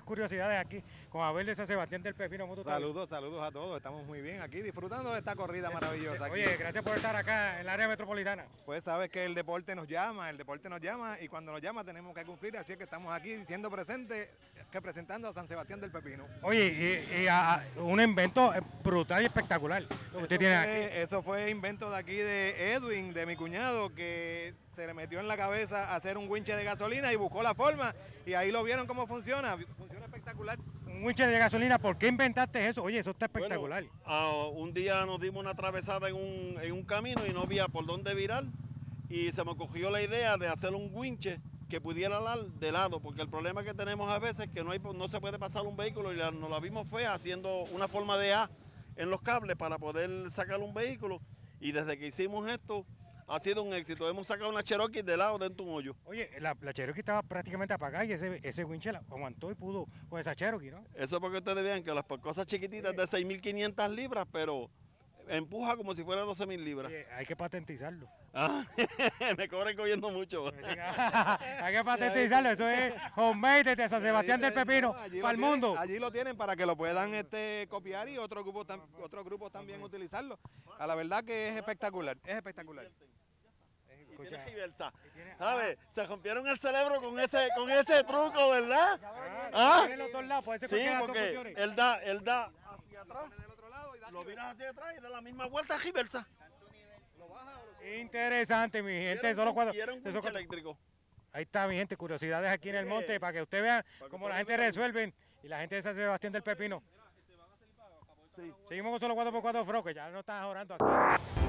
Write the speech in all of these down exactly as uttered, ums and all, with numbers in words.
curiosidades aquí con Abel de San Sebastián del Pepino. ¿Cómo tú estás? Saludos, saludos a todos. Estamos muy bien aquí disfrutando de esta corrida maravillosa. Aquí. Oye, gracias por estar acá en el área metropolitana. Pues sabes que el deporte nos llama, el deporte nos llama y cuando nos llama tenemos que cumplir, así es que estamos aquí siendo presentes, representando a San Sebastián del Pepino. Oye, y, y a, un invento brutal y espectacular lo que usted tiene fue, aquí. Eso fue invento de aquí de Edwin, de mi cuñado, que se le metió en la cabeza hacer un winche de gasolina y buscó la forma y ahí lo vieron cómo funciona, funciona espectacular. Un winche de gasolina, ¿por qué inventaste eso? Oye, eso está espectacular. Bueno, uh, un día nos dimos una atravesada en un, en un camino y no había por dónde virar y se me ocurrió la idea de hacer un winche que pudiera dar de lado, porque el problema que tenemos a veces es que no, hay, no se puede pasar un vehículo y la, nos la vimos fue haciendo una forma de A en los cables para poder sacar un vehículo y desde que hicimos esto ha sido un éxito. Hemos sacado una Cherokee de lado dentro de un hoyo. Oye, la, la Cherokee estaba prácticamente apagada y ese, ese winche la aguantó y pudo con esa Cherokee, ¿no? Eso es porque ustedes vean que las cosas chiquititas de seis mil quinientas libras, pero empuja como si fuera doce mil libras. Oye, hay que patentizarlo. Ah, me cobran cogiendo mucho. Hay que patentizarlo, eso es homemade de San Sebastián del Pepino, no, para el mundo. Allí lo tienen para que lo puedan este, copiar y otros grupos, tam, otros grupos también utilizarlo. A la verdad que es espectacular, es espectacular. Y tiene Giversa, ¿sabes? Se rompieron el cerebro con ese, con ese truco, ¿verdad? Ah, ¿ah? Los dos lados, puede ser sí, porque él da, él da hacia atrás, lo miras hacia atrás y da la misma vuelta a Giversa. Interesante, mi gente. Solo cuando, eso eléctrico. Ahí está, mi gente, curiosidades aquí en el monte para que usted vea cómo la gente resuelve y la gente de San Sebastián del Pepino. Sí. Seguimos con solo cuatro por cuatro Fro, que ya no están orando aquí.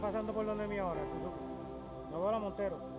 pasando por donde mí ahora, Suzuki. No veo a la Montero.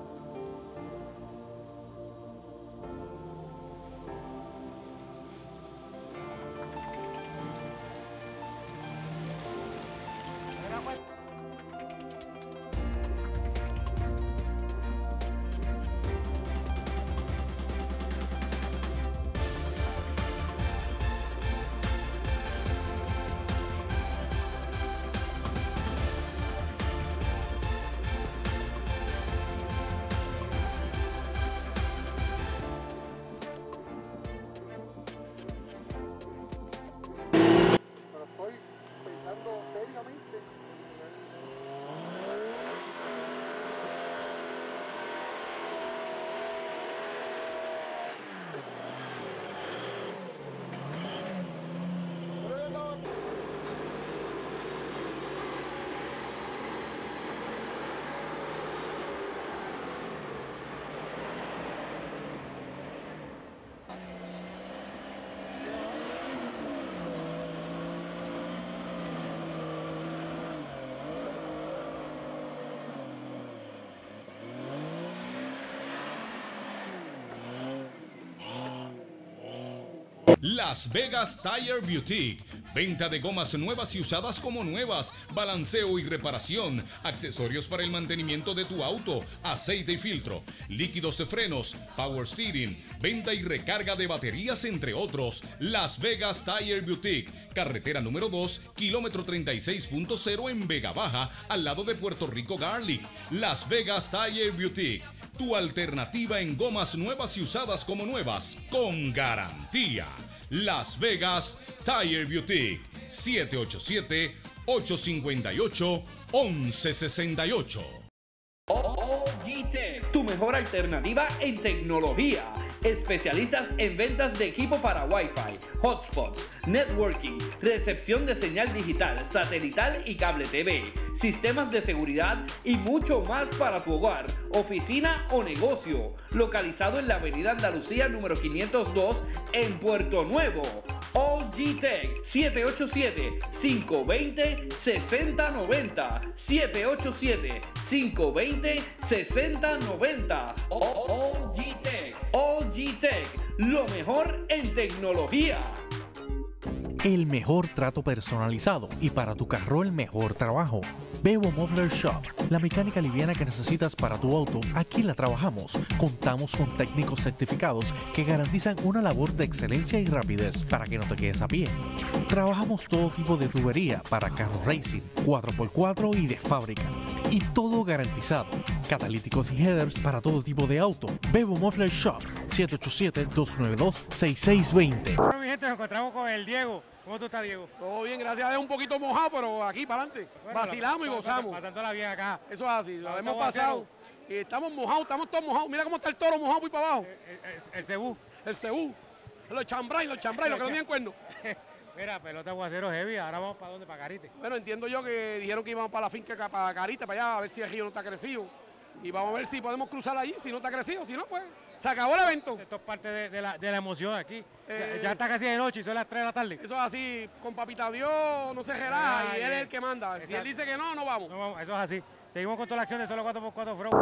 Las Vegas Tire Boutique. Venta de gomas nuevas y usadas como nuevas, balanceo y reparación, accesorios para el mantenimiento de tu auto, aceite y filtro, líquidos de frenos, power steering, venta y recarga de baterías, entre otros. Las Vegas Tire Boutique, carretera número dos, kilómetro treinta y seis punto cero en Vega Baja, al lado de Puerto Rico Garlic. Las Vegas Tire Boutique, tu alternativa en gomas nuevas y usadas como nuevas, con garantía. Las Vegas Tire Boutique, siete ocho siete, ocho cinco ocho, once sesenta y ocho. O G Tech, tu mejor alternativa en tecnología. Especialistas en ventas de equipo para Wi-Fi, hotspots, networking, recepción de señal digital, satelital y cable T V, sistemas de seguridad y mucho más para tu hogar, oficina o negocio. Localizado en la avenida Andalucía número quinientos dos en Puerto Nuevo. O G Tech, siete ocho siete, cinco dos cero, seis cero nueve cero, siete ocho siete, cinco dos cero, seis cero nueve cero. O G Tech, O G Tech, lo mejor en tecnología. El mejor trato personalizado y para tu carro el mejor trabajo. Bebo Muffler Shop, la mecánica liviana que necesitas para tu auto, aquí la trabajamos. Contamos con técnicos certificados que garantizan una labor de excelencia y rapidez para que no te quedes a pie. Trabajamos todo tipo de tubería para carro racing, cuatro por cuatro y de fábrica. Y todo garantizado. Catalíticos y headers para todo tipo de auto. Bebo Muffler Shop, siete ocho siete, dos nueve dos, seis seis dos cero. Bueno, mi gente, nos encontramos con el Diego. ¿Cómo tú estás, Diego? Todo bien, gracias a Dios, un poquito mojado, pero aquí para adelante. Bueno, vacilamos la, y gozamos. Pasándola bien acá. Eso es así, lo Todo hemos aguacero. pasado. Y estamos mojados, estamos todos mojados. Mira cómo está el toro mojado muy para abajo. El, el, el cebú. El cebú. Los chambray, los chambray, los que no me cuerno. Mira, pelota aguacero heavy. Ahora vamos para dónde, para Carite. Bueno, entiendo yo que dijeron que íbamos para la finca, para Carita, para allá, a ver si el río no está crecido. Y vamos a ver si podemos cruzar allí, si no está crecido, si no, pues se acabó el evento. Esto es parte de, de, la, de la emoción aquí. Eh, ya, ya está casi de noche y son las tres de la tarde. Eso es así, con papita Dios no se relaja Ay, y él es eh, el que manda. Si exacto. él dice que no, no vamos. No, vamos, eso es así. Seguimos con toda la acción de solo cuatro por cuatro Fro.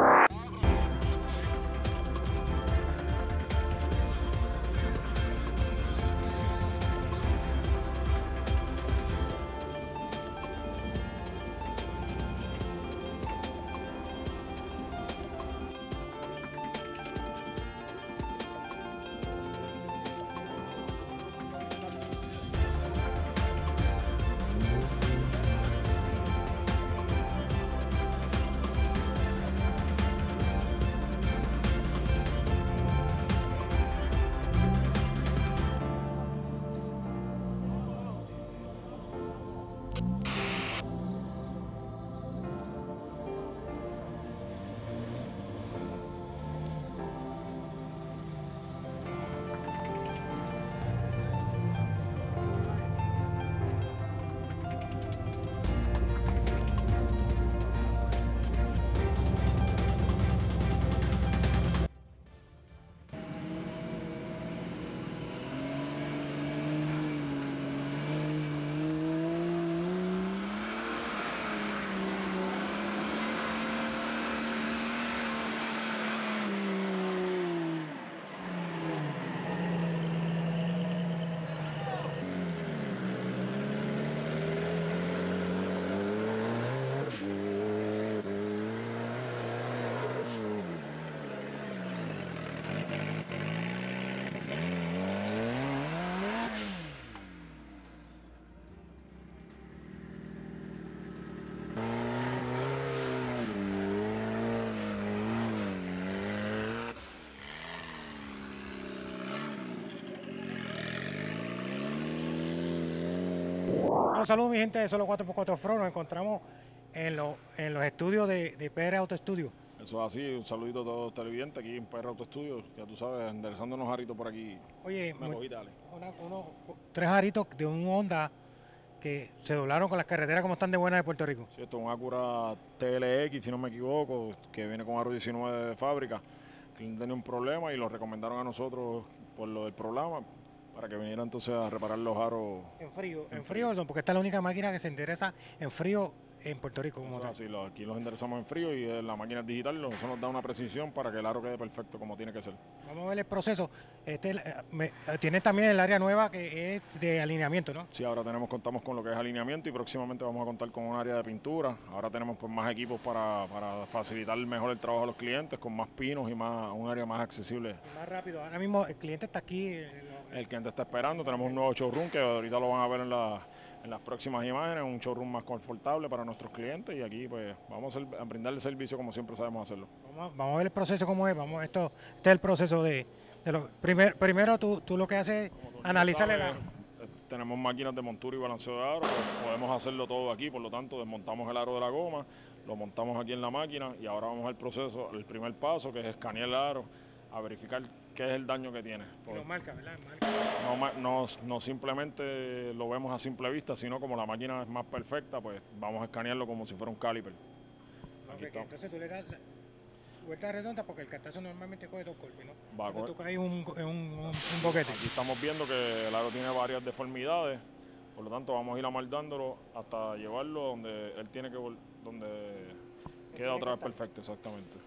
Bueno, saludos mi gente de Solo cuatro por cuatro Offroad. Nos encontramos en, lo, en los estudios de, de P R Auto Studio. Eso es así, un saludito a todos los televidentes aquí en P R Auto Studio, ya tú sabes, enderezando unos aritos por aquí. Oye, una muy, cojita, dale. una, uno, tres aritos de un Honda que se doblaron con las carreteras como están de buenas de Puerto Rico. Sí, esto es un Acura T L X, si no me equivoco, que viene con aro diecinueve de fábrica. El cliente tenía un problema y lo recomendaron a nosotros por lo del programa para que viniera entonces a reparar los aros. En frío, en, en frío, frío, porque esta es la única máquina que se endereza en frío en Puerto Rico. Como tal. Sí, lo, aquí los enderezamos en frío y la máquina es digital, eso nos da una precisión para que el aro quede perfecto como tiene que ser. Vamos a ver el proceso. Este, me, tiene también el área nueva que es de alineamiento, ¿no? Sí, ahora tenemos, contamos con lo que es alineamiento y próximamente vamos a contar con un área de pintura. Ahora tenemos pues, más equipos para, para facilitar mejor el trabajo a los clientes, con más pinos y más un área más accesible. Y más rápido. Ahora mismo el cliente está aquí. Lo, el cliente está esperando. Tenemos un nuevo showroom que ahorita lo van a ver en la... en las próximas imágenes, un showroom más confortable para nuestros clientes y aquí pues vamos a, a brindarle servicio como siempre sabemos hacerlo. Vamos, vamos a ver el proceso cómo es, vamos, esto, este es el proceso de, de lo, primer, primero tú, tú lo que haces es analizar el aro. Tenemos máquinas de montura y balanceo de aro, pues podemos hacerlo todo aquí, por lo tanto desmontamos el aro de la goma, lo montamos aquí en la máquina y ahora vamos al proceso, el primer paso que es escanear el aro, a verificar qué es el daño que tiene. Lo marca, ¿verdad? Marca. No, no, no simplemente lo vemos a simple vista, sino como la máquina es más perfecta, pues vamos a escanearlo como si fuera un caliper. Aquí okay, entonces tú le das la vuelta redonda porque el cartazo normalmente coge dos golpes, ¿no? Va a coger. Tú caes un, un, un, un boquete. Aquí estamos viendo que el aro tiene varias deformidades, por lo tanto vamos a ir amaldándolo hasta llevarlo donde él tiene que, donde queda otra vez perfecto, exactamente.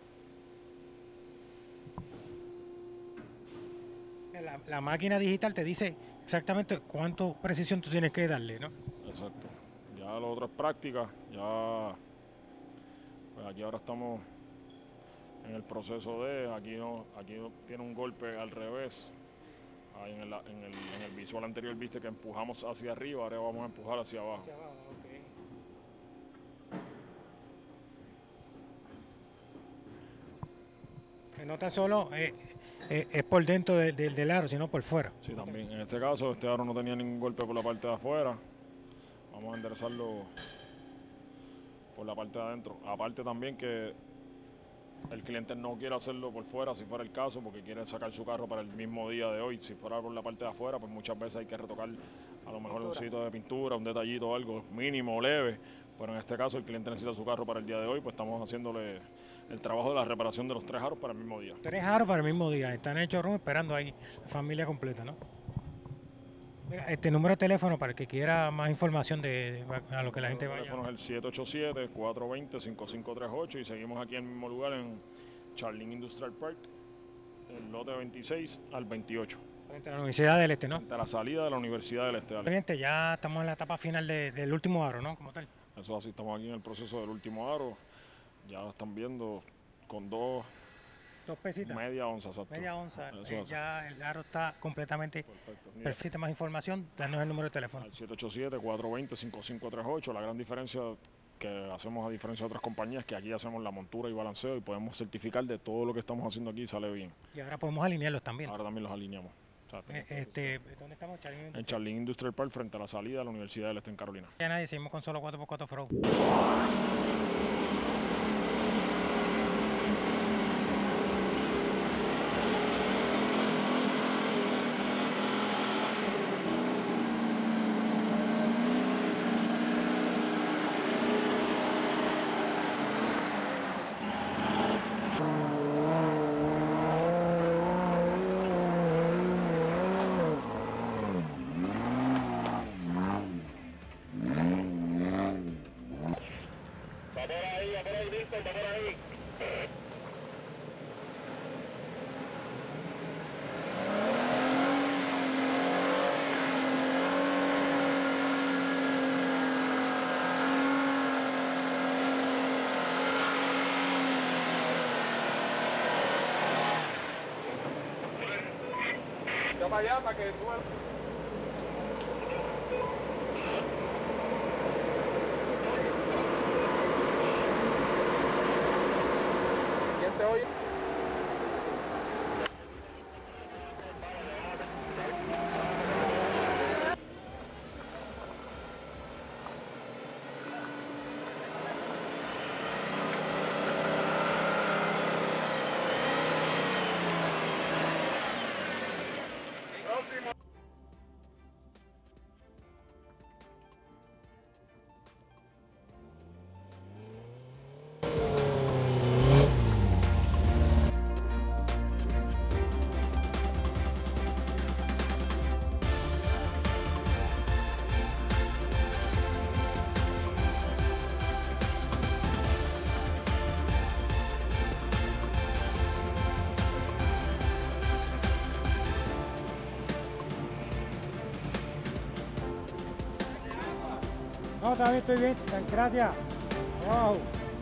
La, la máquina digital te dice exactamente cuánto precisión tú tienes que darle, ¿no? Exacto. Ya lo otro es práctica. Ya, pues aquí ahora estamos en el proceso de, aquí no, aquí no, tiene un golpe al revés. Ahí en el, en, el, en el visual anterior viste que empujamos hacia arriba, ahora vamos a empujar hacia abajo. Hacia abajo, okay. No tan solo eh, eh, es por dentro de, de, del aro, sino por fuera. Sí, también. En este caso, este aro no tenía ningún golpe por la parte de afuera. Vamos a enderezarlo por la parte de adentro. Aparte también que el cliente no quiere hacerlo por fuera, si fuera el caso, porque quiere sacar su carro para el mismo día de hoy. Si fuera por la parte de afuera, pues muchas veces hay que retocar a lo mejor pintura. Un sitio de pintura, un detallito, algo mínimo o leve. Pero en este caso el cliente necesita su carro para el día de hoy, pues estamos haciéndole el trabajo de la reparación de los tres aros para el mismo día. Tres aros para el mismo día. Están en el showroom esperando ahí la familia completa, ¿no? Mira, este número de teléfono para el que quiera más información de, de a lo que la gente vaya. El teléfono es el siete ocho siete, cuatro dos cero, cinco cinco tres ocho y seguimos aquí en el mismo lugar en Charlene Industrial Park, el lote veintiséis al veintiocho. Frente a la Universidad del Este, ¿no? Frente a la salida de la Universidad del Este. Gente, ya estamos en la etapa final de, del último aro, ¿no? Como tal. Eso así, estamos aquí en el proceso del último aro. Ya lo están viendo con dos, dos pesitas. Media onza, exacto. Media onza. Eh, ya el aro está completamente perfecto. Necesita más información, danos el número de teléfono. Al siete ocho siete, cuatro dos cero, cinco cinco tres ocho. La gran diferencia que hacemos a diferencia de otras compañías es que aquí hacemos la montura y balanceo y podemos certificar de todo lo que estamos haciendo aquí sale bien. Y ahora podemos alinearlos también. Ahora también los alineamos. Eh, este, ¿Dónde estamos? Charlene en Charlene Industrial Park, frente a la salida de la Universidad del Este en Carolina. Ya nadie, seguimos con Solo cuatro por cuatro Offroad. Para allá, para que tú... ¿Quién te oye? No, también estoy bien, gracias. Wow.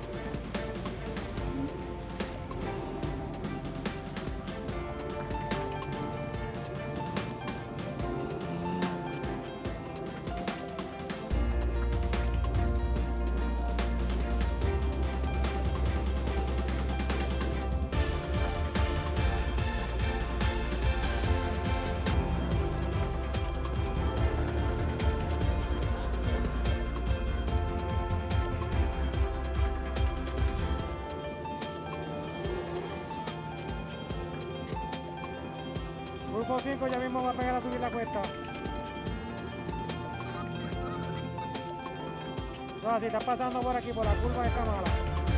Grupo cinco ya mismo va a pegar a subir la cuesta. No, si estás pasando por aquí, por la curva esta mala.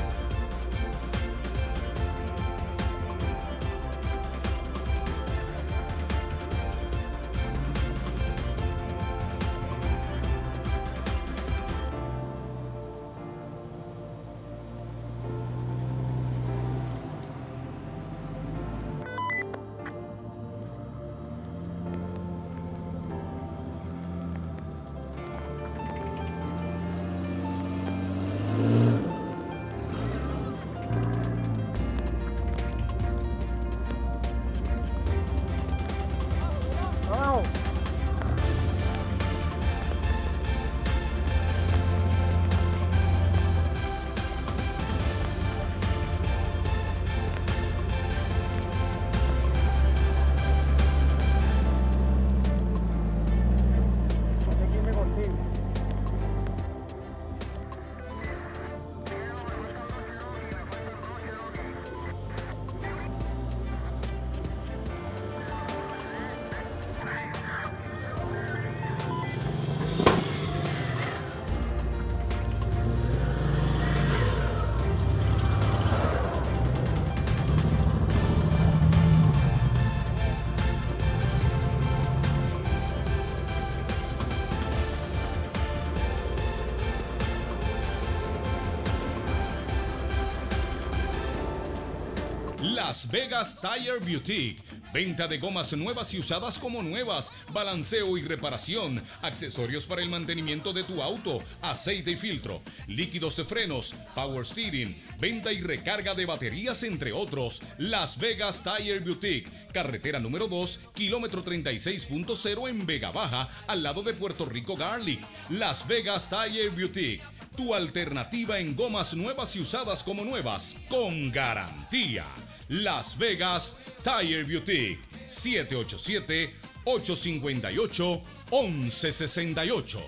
Las Vegas Tire Boutique. Venta de gomas nuevas y usadas como nuevas, balanceo y reparación, accesorios para el mantenimiento de tu auto, aceite y filtro, líquidos de frenos, power steering, venta y recarga de baterías, entre otros. Las Vegas Tire Boutique, carretera número dos, kilómetro treinta y seis punto cero en Vega Baja, al lado de Puerto Rico Garlic. Las Vegas Tire Boutique, tu alternativa en gomas nuevas y usadas como nuevas, con garantía. Las Vegas Tire Boutique, siete ocho siete, ocho cinco ocho, uno uno seis ocho.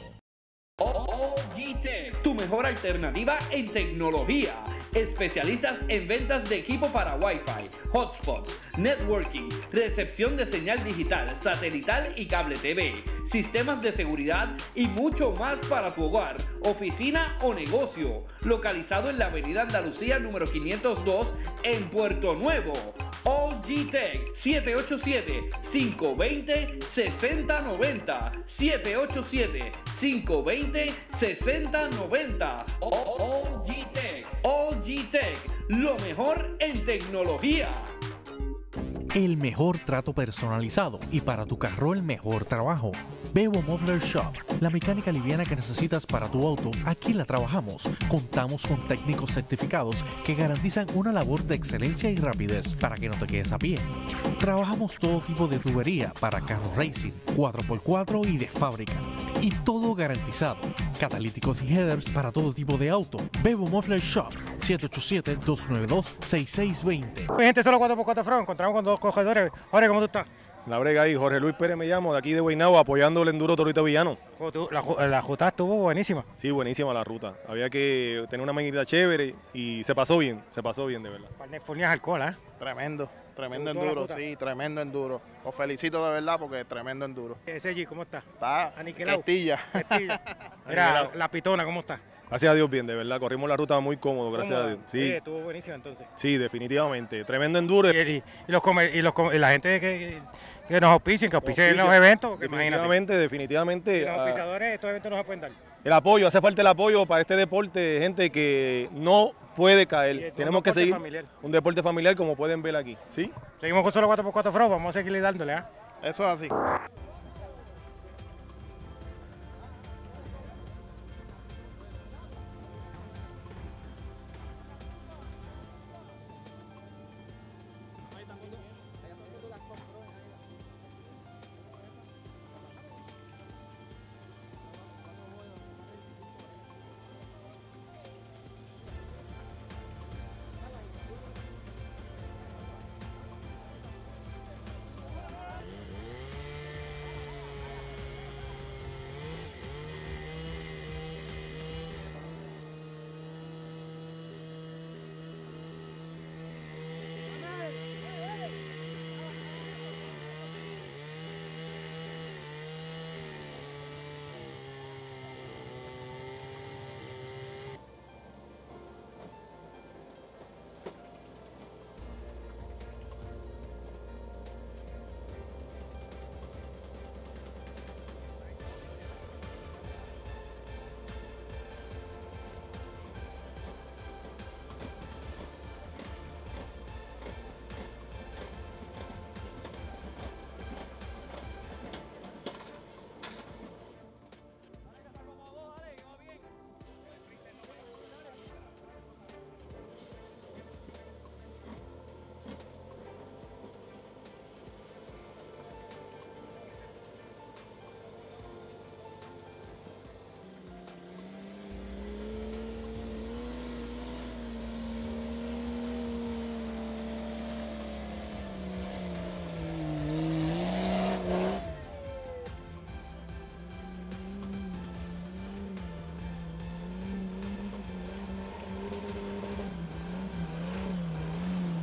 O G Tech, tu mejor alternativa en tecnología. Especialistas en ventas de equipo para Wi-Fi, hotspots, networking, recepción de señal digital, satelital y cable T V, sistemas de seguridad y mucho más para tu hogar, oficina o negocio. Localizado en la avenida Andalucía número quinientos dos en Puerto Nuevo. O G Tech, siete ocho siete, cinco dos cero, seis cero nueve cero, siete ocho siete, cinco dos cero, seis cero nueve cero. O G Tech, O G Tech, lo mejor en tecnología. El mejor trato personalizado y para tu carro el mejor trabajo. Bebo Muffler Shop, la mecánica liviana que necesitas para tu auto, aquí la trabajamos. Contamos con técnicos certificados que garantizan una labor de excelencia y rapidez para que no te quedes a pie. Trabajamos todo tipo de tubería para carro racing, cuatro por cuatro y de fábrica. Y todo garantizado. Catalíticos y headers para todo tipo de auto. Bebo Muffler Shop, siete ocho siete, dos nueve dos, seis seis dos cero. Gente, solo cuatro por cuatro Front, encontramos con dos cogedores. Jorge, ¿cómo tú estás? La brega ahí, Jorge Luis Pérez me llamo, de aquí de Guaynabo, apoyando el enduro Torito Villano. La, la ruta estuvo buenísima. Sí, buenísima la ruta. Había que tener una maquinita chévere y se pasó bien, se pasó bien de verdad. California es alcohol, ¿eh? Tremendo, tremendo enduro, sí, tremendo enduro. Os felicito de verdad porque es tremendo enduro. Ese G, ¿cómo está? Está aniquilado. Estilla. Estilla. Mira, la pitona, ¿cómo está? Gracias a Dios bien, de verdad, corrimos la ruta muy cómodo, gracias ¿Cómo? a Dios. Sí, sí, estuvo buenísimo entonces. Sí, definitivamente, tremendo enduro. Y, y, y, los, comer, y, los, y la gente que, que nos auspicien, que auspicien los eventos. Definitivamente, definitivamente. Y los auspiciadores, estos eventos nos pueden dar. El apoyo, hace falta el apoyo para este deporte, gente que no puede caer. Tenemos que seguir familiar. Un deporte familiar como pueden ver aquí. ¿Sí? Seguimos con solo cuatro por cuatro Front, vamos a seguir dándole. ¿eh? Eso es así.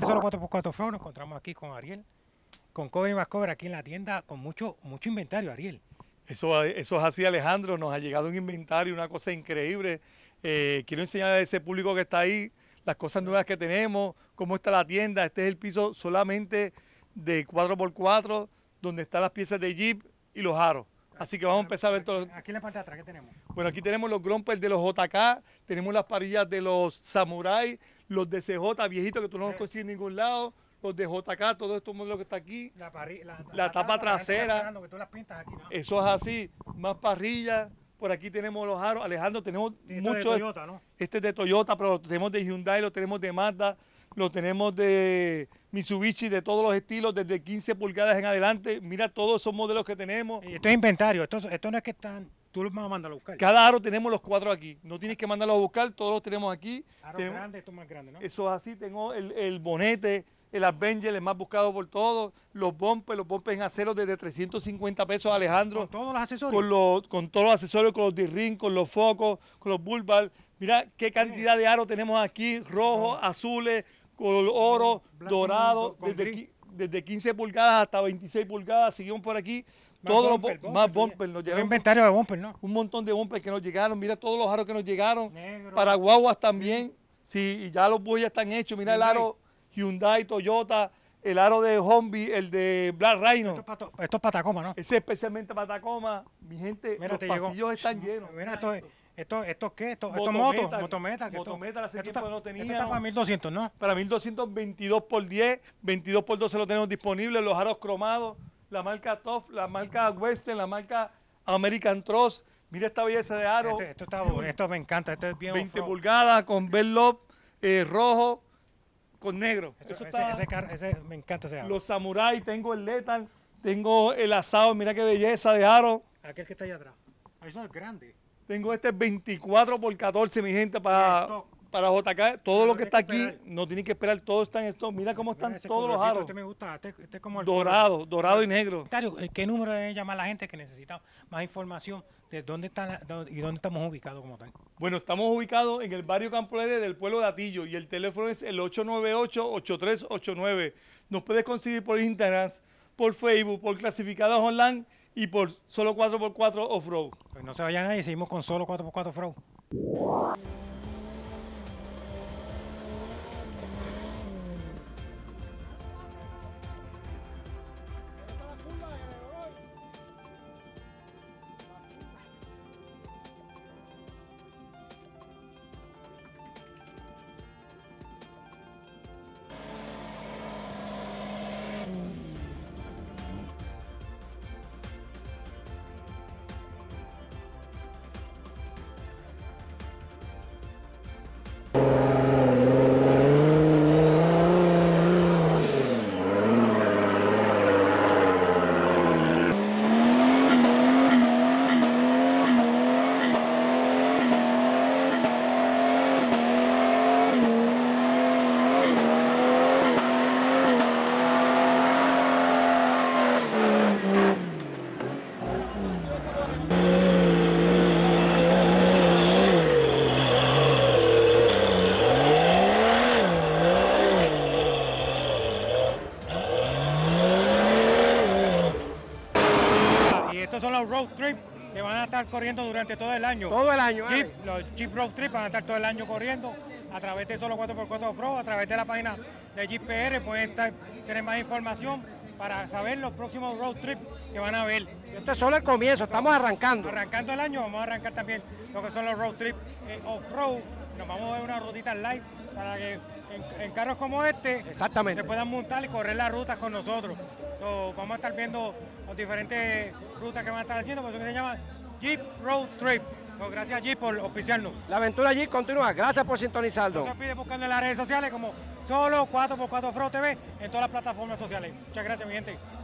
Solo cuatro por cuatro Flow nos encontramos aquí con Ariel, con Cover y más Cover aquí en la tienda con mucho, mucho inventario, Ariel. Eso, eso es así, Alejandro, nos ha llegado un inventario, una cosa increíble. Eh, quiero enseñar a ese público que está ahí las cosas nuevas que tenemos, cómo está la tienda. Este es el piso solamente de cuatro por cuatro, donde están las piezas de Jeep y los aros. Así que vamos a empezar a ver todo. Aquí en la parte de atrás, ¿qué tenemos? Bueno, aquí tenemos los grumpers de los J K, tenemos las parillas de los Samurai, los de C J viejitos que tú no los consigues en ningún lado, los de J K, todos estos modelos que está aquí, la, parri, la, la, la tapa, tapa trasera, que tú las pintas aquí, ¿no? Eso es así, más parrillas. Por aquí tenemos los aros. Alejandro, tenemos muchos. De Toyota, ¿no? Este es de Toyota, pero lo tenemos de Hyundai, lo tenemos de Mazda, lo tenemos de Mitsubishi, de todos los estilos, desde quince pulgadas en adelante. Mira todos esos modelos que tenemos. Y esto es inventario, esto, esto no es que están, tú los vas a mandar a buscar. Cada aro tenemos los cuatro aquí, no tienes que mandarlos a buscar, todos los tenemos aquí. Aros tenemos, grandes, esto es más grande, ¿no? Eso es así, tengo el, el bonete, el Avenger, el más buscado por todos, los bumpers, los bumpers en acero desde trescientos cincuenta pesos, Alejandro. ¿Con todos los accesorios? Con, los, con todos los accesorios, con los D-ring, con los focos, con los bull bar. Mira qué cantidad de aros tenemos aquí, rojos, azules, con oro, Black, dorado, con, con desde, desde quince pulgadas hasta veintiséis pulgadas. Seguimos por aquí. Más todos bumper, los bumper, más bumper nos llegaron. Un inventario de bumper, ¿no? Un montón de bumpers que nos llegaron. Mira todos los aros que nos llegaron. Negro. Para guaguas también. Sí, y ya los bueyes ya están hechos. Mira Hyundai. El aro Hyundai, Toyota, el aro de Humvee, el de Black Rhino. Esto es para, esto es para Tacoma, ¿no? Ese es especialmente para Tacoma. Mi gente, mira, los pasillos llegó. están llenos. Mira, esto es... ¿Esto, esto qué? ¿Esto, esto moto? Motometal. Motometal, hace esto tiempo está, no tenía. Esto está para mil doscientos, ¿no? Para mil doscientos, veintidós por diez, veintidós por doce lo tenemos disponible, los aros cromados, la marca Tough, la marca Western, la marca American Tross. Mira esta belleza de aro. Esto, esto está bueno, esto me encanta, esto es bien veinte pulgadas con Bellop eh, rojo con negro. Esto, Eso ese, está, ese, car, ese me encanta ese aro. Los Samurai, tengo el Lethal, tengo el asado, mira qué belleza de aro. Aquel que está allá atrás. Eso es grande. Tengo este veinticuatro por catorce, mi gente, para, para J K. Todo no lo que está aquí, esperar. No tienen que esperar, todo está en esto. Mira cómo están todos los aros. Este me gusta, este, este es como el dorado, color. dorado y negro. ¿Qué número debe llamar la gente que necesita más información de dónde está la, y dónde estamos ubicados como tal? Bueno, estamos ubicados en el barrio Campo Alegre del pueblo de Atillo y el teléfono es el ocho nueve ocho, ocho tres ocho nueve. Nos puedes conseguir por Instagram, por Facebook, por Clasificados Online y por Solo cuatro por cuatro Off-Road. Pues no se vayan nadie, seguimos con Solo cuatro por cuatro Off-Road. Road Trip que van a estar corriendo durante todo el año. Todo el año. Jeep, los Jeep Road Trip van a estar todo el año corriendo a través de Solo cuatro por cuatro Off-Road, a través de la página de Jeep P R. Pueden estar, tener más información para saber los próximos road trips que van a ver. Esto es solo el comienzo, estamos arrancando. Arrancando el año, vamos a arrancar también lo que son los road trips eh, off-road. Nos vamos a ver una rutita live para que en, en carros como este Exactamente. se puedan montar y correr las rutas con nosotros. So, vamos a estar viendo las diferentes rutas que van a estar haciendo, por eso que se llama Jeep Road Trip. So, gracias Jeep por auspiciarnos. La aventura Jeep continúa, gracias por sintonizarnos. No se olvide buscando en las redes sociales como Solo cuatro por cuatro Off-Road T V en todas las plataformas sociales. Muchas gracias mi gente.